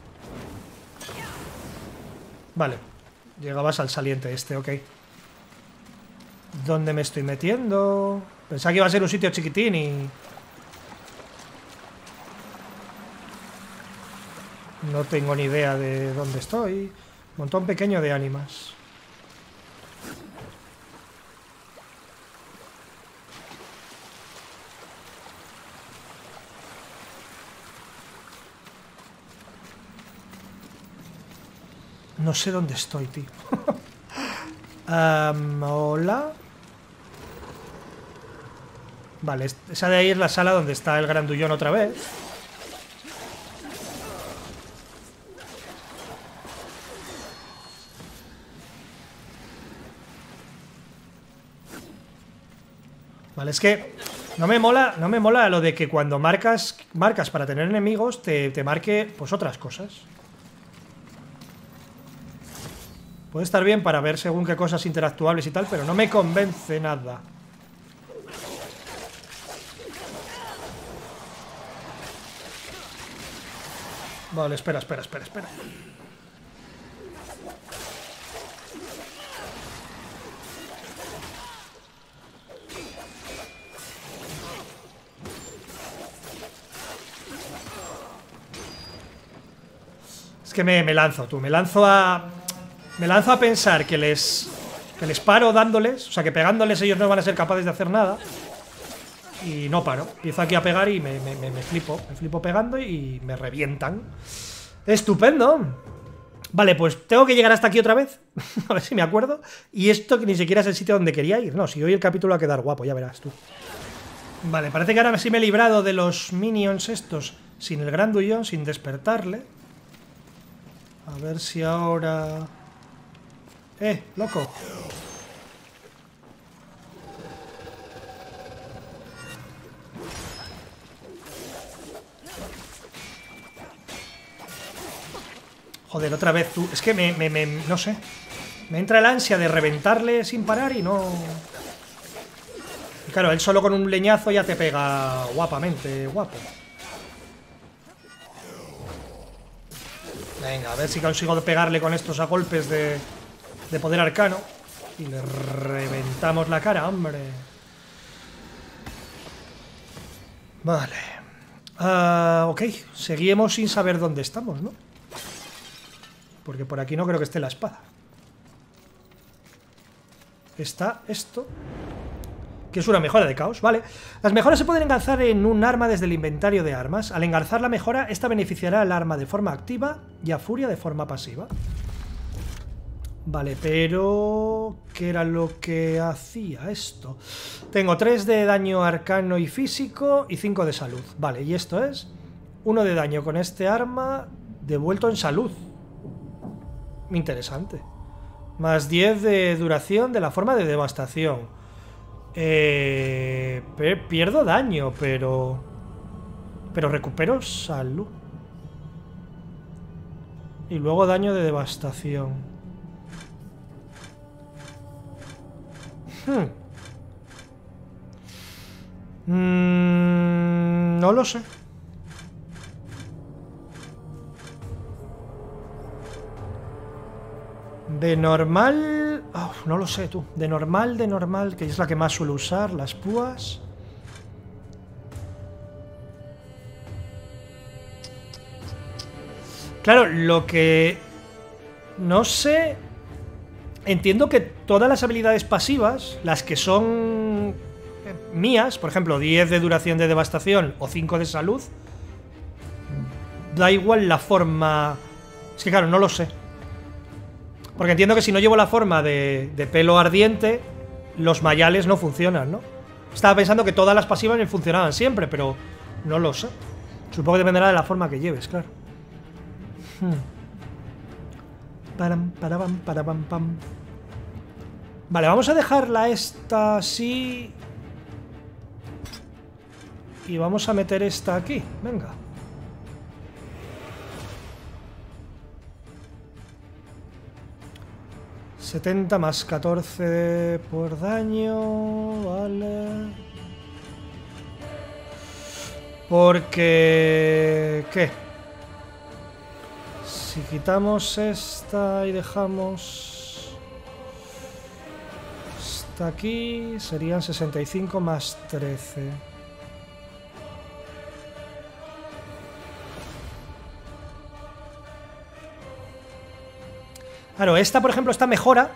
Vale. Llegabas al saliente este, ok. ¿Dónde me estoy metiendo? Pensaba que iba a ser un sitio chiquitín y... no tengo ni idea de dónde estoy. Montón pequeño de ánimas. No sé dónde estoy, tío. um, Hola. Vale, esa de ahí es la sala donde está el grandullón otra vez. Vale, es que no me mola, no me mola lo de que cuando marcas, marcas para tener enemigos te, te marque pues otras cosas. Puede estar bien para ver según qué cosas interactuables y tal, pero no me convence nada. Vale, espera, espera, espera, espera. Es que me, me lanzo, tú, me lanzo a... Me lanzo a pensar que les, que les paro dándoles, o sea que pegándoles ellos no van a ser capaces de hacer nada. Y no paro, empiezo aquí a pegar y me, me, me, me flipo, me flipo pegando y me revientan. ¡Estupendo! Vale, pues tengo que llegar hasta aquí otra vez, a ver si me acuerdo. Y esto que ni siquiera es el sitio donde quería ir. No, si hoy el capítulo va a quedar guapo, ya verás tú. Vale, parece que ahora sí me he librado de los minions estos sin el grandullón, sin despertarle. A ver si ahora... ¡Eh, loco! Joder, otra vez tú... Es que me, me, me... no sé. Me entra el ansia de reventarle sin parar y no... Y claro, él solo con un leñazo ya te pega guapamente, guapo. Venga, a ver si consigo pegarle con estos a golpes de... de poder arcano. Y le reventamos la cara, hombre. Vale. Uh, ok, seguimos sin saber dónde estamos, ¿no? Porque por aquí no creo que esté la espada. Está esto, que es una mejora de caos, vale. Las mejoras se pueden engarzar en un arma desde el inventario de armas. Al engarzar la mejora, esta beneficiará al arma de forma activa y a Furia de forma pasiva. Vale, pero... ¿qué era lo que hacía esto? Tengo tres de daño arcano y físico y cinco de salud. Vale, y esto es uno de daño con este arma devuelto en salud. Interesante. Más diez de duración de la forma de devastación. Eh, pierdo daño, pero... pero recupero salud. Y luego daño de devastación. Hmm. Mm, no lo sé. De normal... Oh, no lo sé, tú. De normal, de normal, que es la que más suelo usar, las púas. Claro, lo que... no sé... Entiendo que todas las habilidades pasivas, las que son mías, por ejemplo, diez de duración de devastación o cinco de salud, da igual la forma... Es que claro, no lo sé. Porque entiendo que si no llevo la forma de, de pelo ardiente, los mayales no funcionan, ¿no? Estaba pensando que todas las pasivas me funcionaban siempre, pero no lo sé. Supongo que dependerá de la forma que lleves, claro. Hmm. Param, parabam, parabam, pam. Vale, vamos a dejarla esta así. Y vamos a meter esta aquí. Venga. setenta más catorce por daño. Vale. Porque... ¿qué? Si quitamos esta y dejamos esta aquí, serían sesenta y cinco más trece. Claro, esta por ejemplo, esta mejora.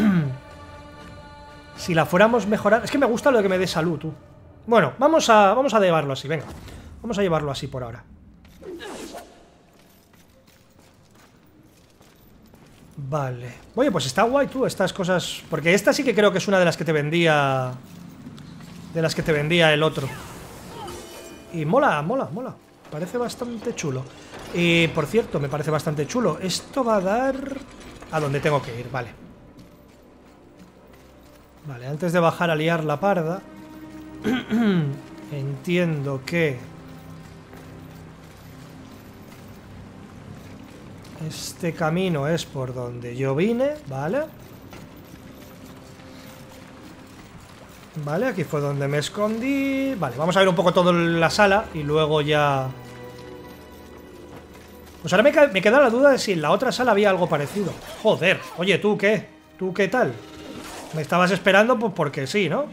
Si la fuéramos mejorar... Es que me gusta lo de que me dé salud, tú. Bueno, vamos a, vamos a llevarlo así, venga. Vamos a llevarlo así por ahora. Vale. Oye, pues está guay, tú, estas cosas... Porque esta sí que creo que es una de las que te vendía... De las que te vendía el otro. Y mola, mola, mola. Parece bastante chulo. Y, por cierto, me parece bastante chulo. Esto va a dar... A donde tengo que ir, vale. Vale, antes de bajar a liar la parda... Entiendo que... Este camino es por donde yo vine, ¿vale? Vale, aquí fue donde me escondí. Vale, vamos a ver un poco todo en la sala y luego ya... Pues ahora me, me queda la duda de si en la otra sala había algo parecido. Joder, oye, ¿tú qué? ¿Tú qué tal? Me estabas esperando, pues porque sí, ¿no?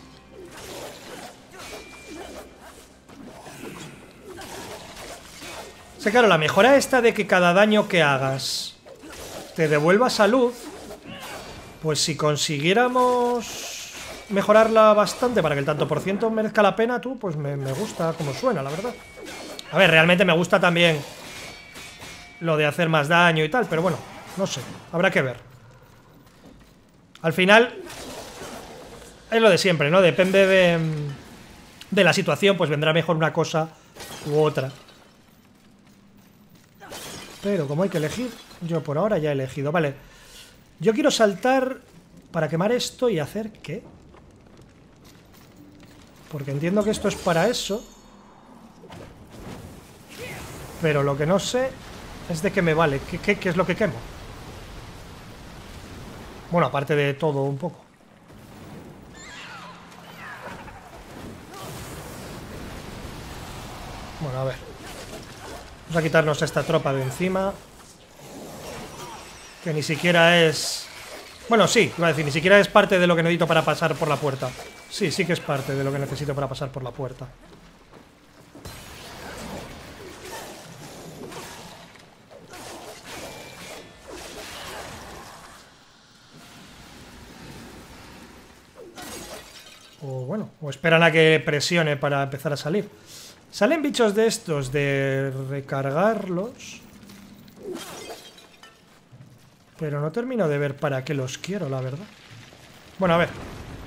O sea, claro, la mejora esta de que cada daño que hagas te devuelva salud, pues si consiguiéramos mejorarla bastante para que el tanto por ciento merezca la pena, tú, pues me, me gusta como suena, la verdad. A ver, realmente me gusta también lo de hacer más daño y tal, pero bueno, no sé, habrá que ver. Al final es lo de siempre, ¿no? Depende de, de la situación, pues vendrá mejor una cosa u otra. Pero como hay que elegir, yo por ahora ya he elegido. Vale, yo quiero saltar para quemar esto y hacer ¿qué? Porque entiendo que esto es para eso. Pero lo que no sé es de qué me vale. ¿Qué, qué, qué es lo que quemo? Bueno, aparte de todo un poco. Bueno, a ver. Vamos a quitarnos esta tropa de encima. Que ni siquiera es... Bueno, sí, iba a decir, ni siquiera es parte de lo que necesito para pasar por la puerta. Sí, sí que es parte de lo que necesito para pasar por la puerta. O bueno, o esperan a que presione para empezar a salir. Salen bichos de estos de recargarlos. Pero no termino de ver para qué los quiero, la verdad. Bueno, a ver.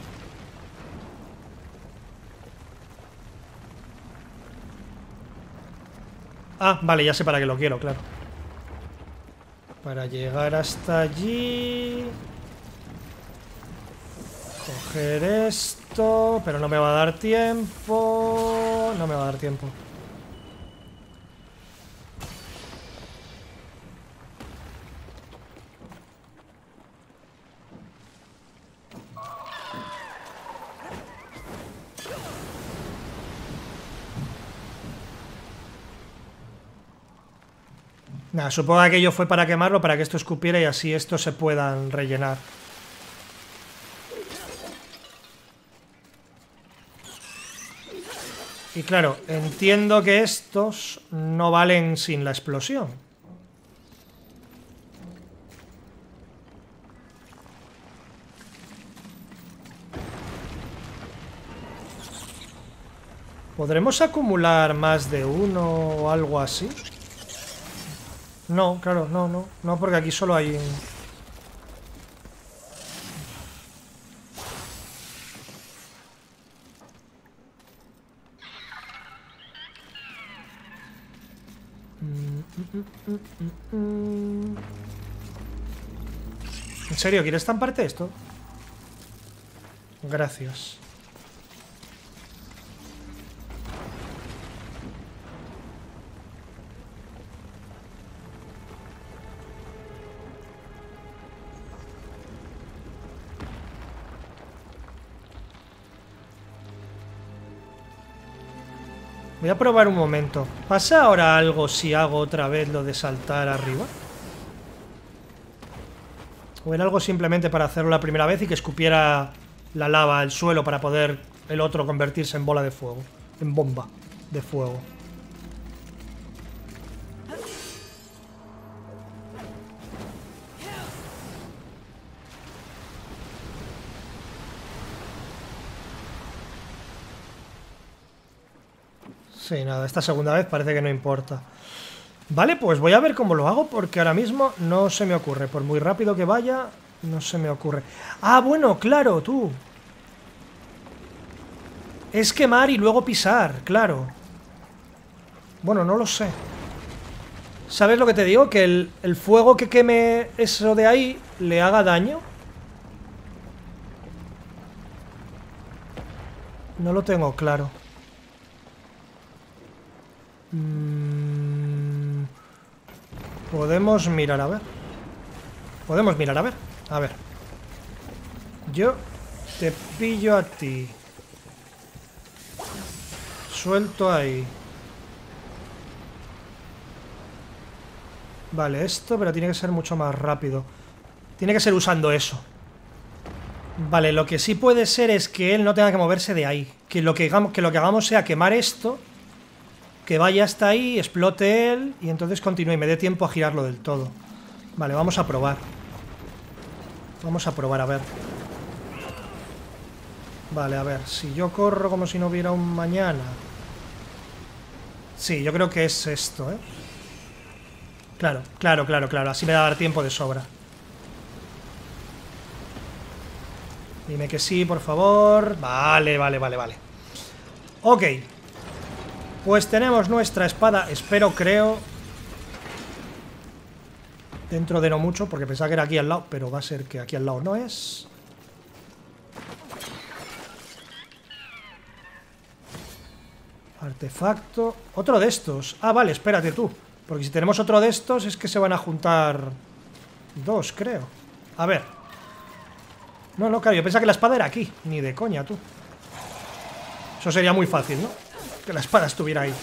Ah, vale, ya sé para qué lo quiero, claro. Para llegar hasta allí... Coger esto... Pero no me va a dar tiempo... No me va a dar tiempo. Nada, supongo que aquello fue para quemarlo, para que esto escupiera y así estos se puedan rellenar. Y claro, entiendo que estos no valen sin la explosión. ¿Podremos acumular más de uno o algo así? No, claro, no, no. No, porque aquí solo hay... ¿En serio? ¿Quieres estamparte esto? Gracias. Voy a probar un momento. ¿Pasa ahora algo si hago otra vez lo de saltar arriba? O era algo simplemente para hacerlo la primera vez y que escupiera la lava al suelo para poder el otro convertirse en bola de fuego. En bomba de fuego. Sí, nada, esta segunda vez parece que no importa. Vale, pues voy a ver cómo lo hago, porque ahora mismo no se me ocurre. Por muy rápido que vaya, no se me ocurre. Ah, bueno, claro, tú. Es quemar y luego pisar, claro. Bueno, no lo sé. ¿Sabes lo que te digo? Que el, el fuego que queme eso de ahí le haga daño. No lo tengo claro. Mm, podemos mirar a ver. Podemos mirar a ver. A ver. Yo te pillo a ti. Suelto ahí. Vale, esto, pero tiene que ser mucho más rápido. Tiene que ser usando eso. Vale, lo que sí puede ser es que él no tenga que moverse de ahí. Que lo que hagamos, que lo que hagamos sea quemar esto, que vaya hasta ahí, explote él, y entonces continúe y me dé tiempo a girarlo del todo. Vale, vamos a probar. Vamos a probar, a ver. Vale, a ver, si yo corro como si no hubiera un mañana. Sí, yo creo que es esto, ¿eh? Claro, claro, claro, claro. Así me va a dar tiempo de sobra. Dime que sí, por favor. Vale, vale, vale, vale. Ok. Pues tenemos nuestra espada, espero, creo. Dentro de no mucho, porque pensaba que era aquí al lado, pero va a ser que aquí al lado no es. Artefacto. Otro de estos. Ah, vale, espérate tú. Porque si tenemos otro de estos es que se van a juntar dos, creo. A ver. No, no, claro, yo pensaba que la espada era aquí. Ni de coña, tú. Eso sería muy fácil, ¿no? Que la espada estuviera ahí.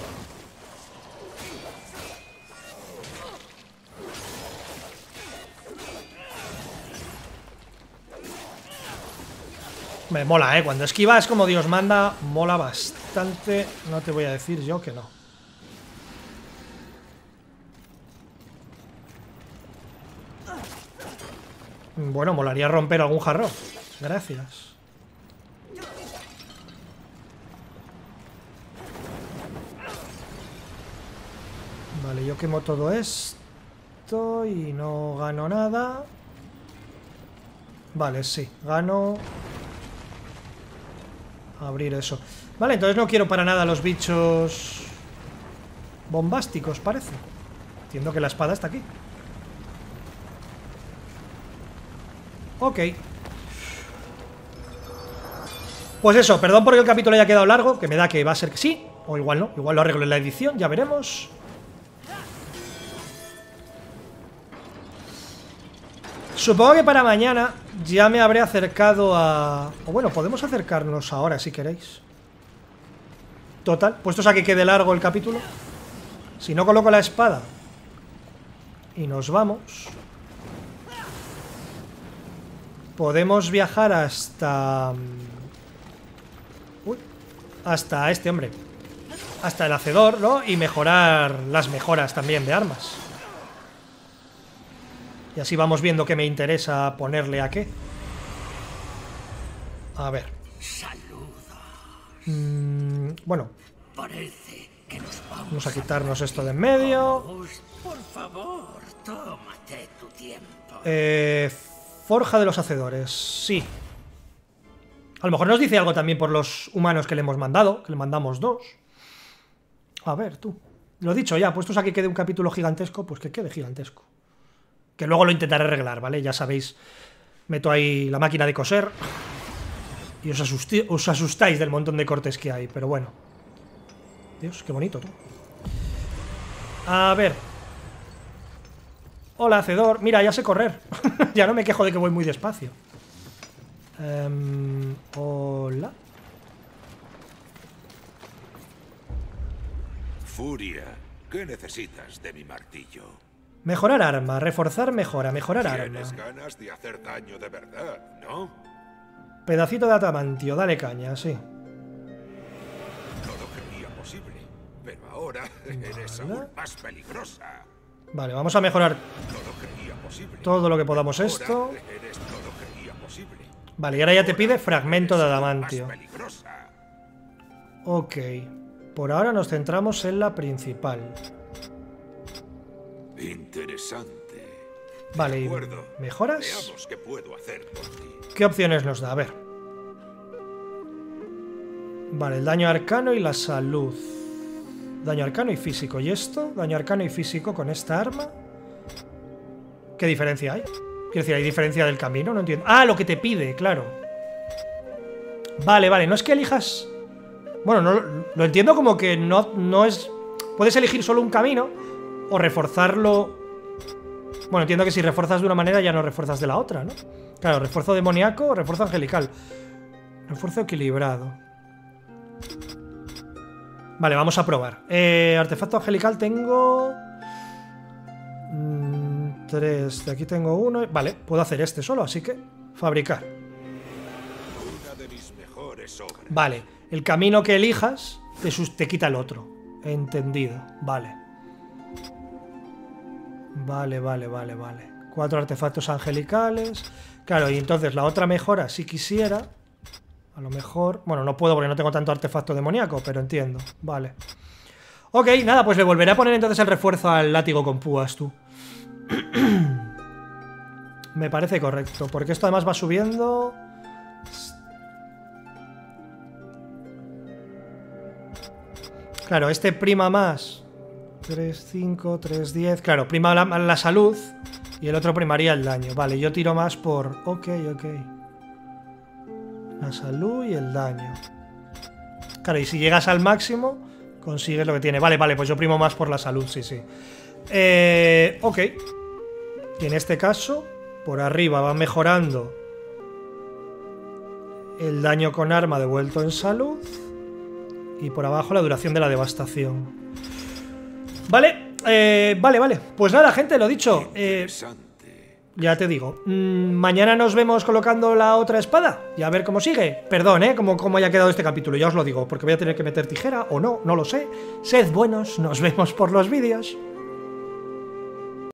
Me mola, ¿eh? Cuando esquivas como Dios manda, mola bastante. No te voy a decir yo que no. Bueno, molaría romper algún jarrón. Gracias. Vale, yo quemo todo esto y no gano nada. Vale, sí, gano... abrir eso. Vale, entonces no quiero para nada los bichos bombásticos, parece. Entiendo que la espada está aquí. Ok. Pues eso, perdón porque el capítulo haya quedado largo, que me da que va a ser que sí, o igual no, igual lo arreglo en la edición, ya veremos. Supongo que para mañana ya me habré acercado a... O bueno, podemos acercarnos ahora si queréis. Total, puestos a que quede largo el capítulo. Si no coloco la espada y nos vamos, podemos viajar hasta... Uy, hasta este hombre. Hasta el hacedor, ¿no? Y mejorar las mejoras también de armas. Y así vamos viendo qué me interesa ponerle a qué. A ver. Mm, bueno. Parece que nos vamos, vamos a quitarnos esto de en medio. Por favor, tómate tu tiempo. Eh, forja de los hacedores. Sí. A lo mejor nos dice algo también por los humanos que le hemos mandado. Que le mandamos dos. A ver, tú. Lo dicho ya, puestos a que quede un capítulo gigantesco, pues que quede gigantesco. Que luego lo intentaré arreglar, ¿vale? Ya sabéis, meto ahí la máquina de coser y os, asusti os asustáis del montón de cortes que hay, pero bueno. Dios, qué bonito, tú. A ver. Hola, hacedor. Mira, ya sé correr. Ya no me quejo de que voy muy despacio. Um, hola. Furia, ¿qué necesitas de mi martillo? Mejorar arma, reforzar mejora, mejorar arma. Tienes ganas de hacer daño de verdad, ¿no? Pedacito de adamantio, dale caña, sí. No lo creía posible, pero ahora eres Vale. aún más peligrosa. Vale, vamos a mejorar No lo creía posible. todo lo que podamos Ahora esto. eres no lo creía posible. Vale, y ahora ya te pide Ahora fragmento de eres aún adamantio. más peligrosa. Ok. Por ahora nos centramos en la principal. Interesante. Vale, De y acuerdo. ¿mejoras? Veamos qué puedo hacer por ti. ¿Qué opciones nos da? A ver. Vale, el daño arcano y la salud. Daño arcano y físico. ¿Y esto? Daño arcano y físico con esta arma. ¿Qué diferencia hay? Quiero decir, ¿hay diferencia del camino? No entiendo. Ah, lo que te pide, claro. Vale, vale, no es que elijas... Bueno, no, lo entiendo como que no, no es... Puedes elegir solo un camino o reforzarlo... Bueno, entiendo que si refuerzas de una manera ya no refuerzas de la otra, ¿no? Claro, refuerzo demoníaco o refuerzo angelical. Refuerzo equilibrado. Vale, vamos a probar. Eh, artefacto angelical tengo... Mm, tres. De aquí tengo uno. Vale, puedo hacer este solo, así que... Fabricar. Una de mis mejores obras. Vale, el camino que elijas te, sus- te quita el otro. Entendido. Vale. Vale, vale, vale, vale. Cuatro artefactos angelicales. Claro, y entonces la otra mejora, si quisiera... A lo mejor... Bueno, no puedo porque no tengo tanto artefacto demoníaco, pero entiendo. Vale. Ok, nada, pues le volveré a poner entonces el refuerzo al látigo con púas, tú. Me parece correcto, porque esto además va subiendo... Claro, este prima más... tres, cinco, tres, diez... Claro, prima la, la salud y el otro primaría el daño. Vale, yo tiro más por... Ok, ok. La salud y el daño. Claro, y si llegas al máximo, consigues lo que tiene. Vale, vale, pues yo primo más por la salud, sí, sí. Eh, ok. Y en este caso, por arriba va mejorando el daño con arma devuelto en salud. Y por abajo la duración de la devastación. Vale, eh, vale, vale. Pues nada, gente, lo dicho. Eh, Interesante. ya te digo. Mmm, mañana nos vemos colocando la otra espada. Y a ver cómo sigue. Perdón, ¿eh? Cómo, cómo haya quedado este capítulo. Ya os lo digo. Porque voy a tener que meter tijera o no. No lo sé. Sed buenos. Nos vemos por los vídeos.